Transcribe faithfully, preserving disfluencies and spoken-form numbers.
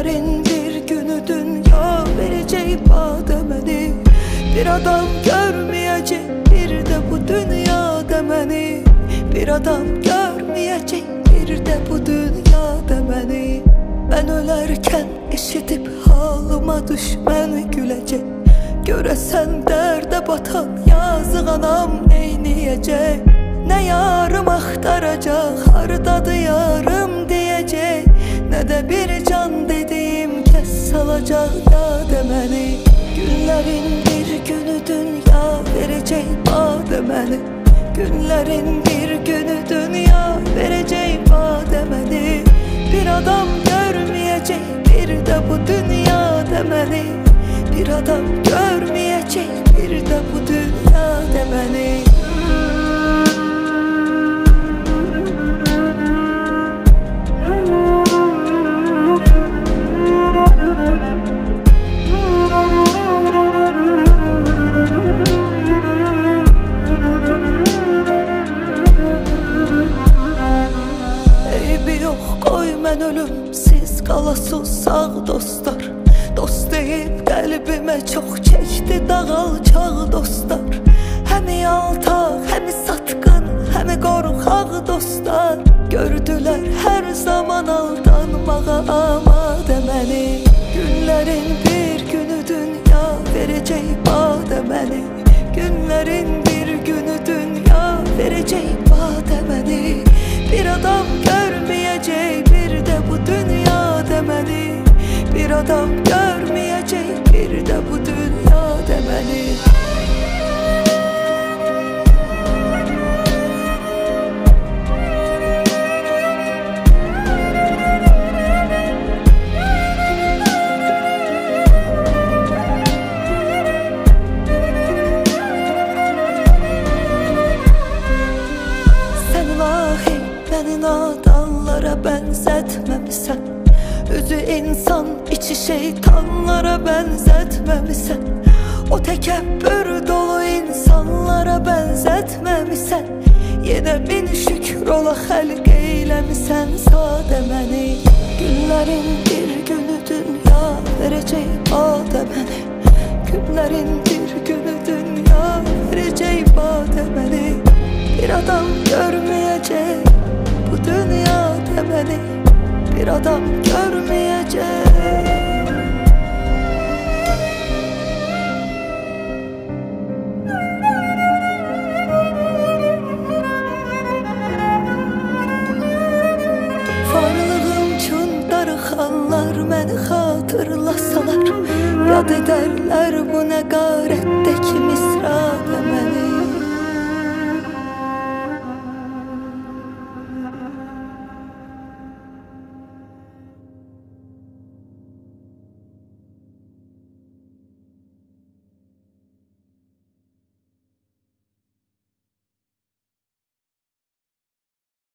Günlerin bir günü dünya verecek bademeni. Bir adam görmeyecek bir de bu dünya demeni. Bir adam görmeyecek bir de bu dünya demeni. Ben ölerken eşitip halıma düşmen gülecek. Göresen derde batan yazık anam neyniyecek? Ne yarım aktaracak, hardadı yarım diyecek, ne de bir can dediğim kes salacak ya demeni. Günlerin bir günü dünya verecek bademeni. Günlerin bir günü dünya verecek bademeni. Bir adam görmeyecek bir de bu dünya demeni. Bir adam görmeyecek bir de bu dünya demeni. Eybi yok koy mən ölüm, siz qalasız sağ dostlar. Dost deyib qəlbimə çox çəkdi dağ alçaq dostlar. Həmi yaltaq, həmi satqın, həmi qorxaq dostlar. Gördülər hər zaman aldanmağa amadə məni. Günlərin bir günü dünya verəcək bademəni. Günlərin bir günü dünya verəcək bademəni. Bir adam görmeyecek bir de bu dünya demeni. Bir adam görmeyecek bir de bu dünya demeni. Sen ilahi beni nadanlara benzetmemişsen, özü insan içi şeytanlara benzetmemişsen, o tekebbür dolu insanlara benzetmemişsen, yine bin şükür ola xəlq eyləmişsən sadə məni. Günlərin bir günü dünya verəcək bademəni. Günlərin bir günü dünya verəcək bademəni. Bir adam görmeyecek bu dünya demeni. Bir adam görmeyecek. Varlığım üçün darıxanlar məni xatırlasalar, yad edərlər bu nə qarət